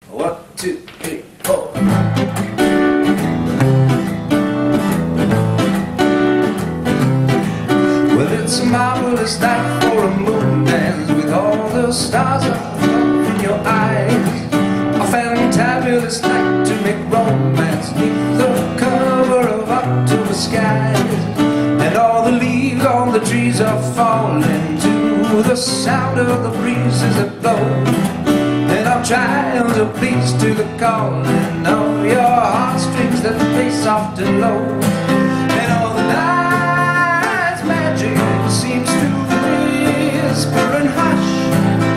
1, 2, 3, 4. Well, it's a marvelous night for a moon dance with all the stars up in your eyes. A fantabulous night to make romance neath the cover of October skies. And all the leaves on the trees are falling to the sound of the breezes that blow. And I'm trying to please to the calling of your heartstrings that play soft and low. And all the night's magic seems to whisper and hush